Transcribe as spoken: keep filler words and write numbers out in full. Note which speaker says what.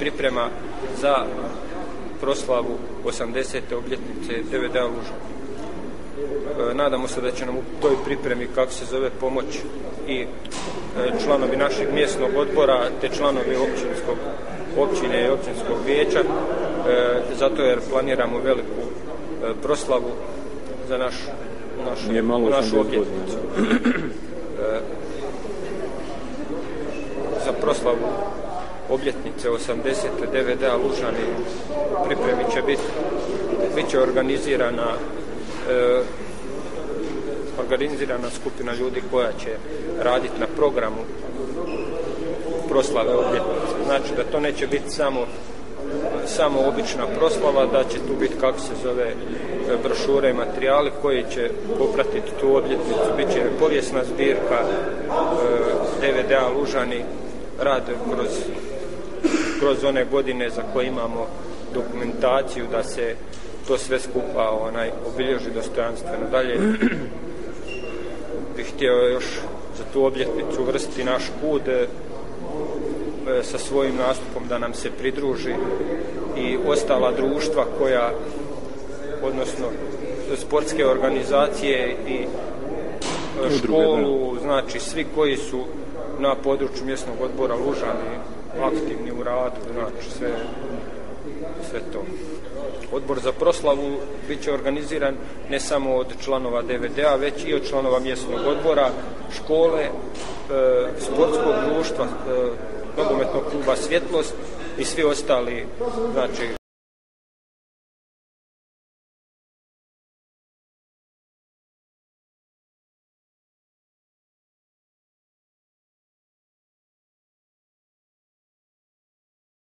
Speaker 1: priprema za proslavu osamdesete obljetnice D V D-a Lužani. E, nadamo se da će nam u toj pripremi, kako se zove, pomoć i e, članovi našeg mjesnog odbora te članovi općinskog, općine i općinskog vijeća, e, zato jer planiramo veliku e, proslavu za naš, našu, našu obljetnicu. E, za proslavu obljetnice osamdesete D V D-a Lužani pripremi će biti bit će organizirana e, organizirana skupina ljudi koja će raditi na programu proslave obljetnice. Znači da to neće biti samo samo obična proslava, da će tu biti, kako se zove, brošure i materijali koji će popratiti tu obljetnicu. Biće povijesna zbirka e, D V D-a Lužani, rad kroz kroz one godine za koje imamo dokumentaciju da se to sve skupa onaj obilježi dostojanstveno. Dalje bih htio još za tu obljetnicu uvrstiti naš kud e, sa svojim nastupom da nam se pridruži i ostala društva koja, odnosno sportske organizacije i školu, znači svi koji su na području mjesnog odbora Lužani aktivni u radu, znači sve, sve to. Odbor za proslavu bit će organiziran ne samo od članova D V D-a, već i od članova mjesnog odbora, škole, e, sportskog društva, e, nogometnog kluba Svjetlost i svi ostali, znači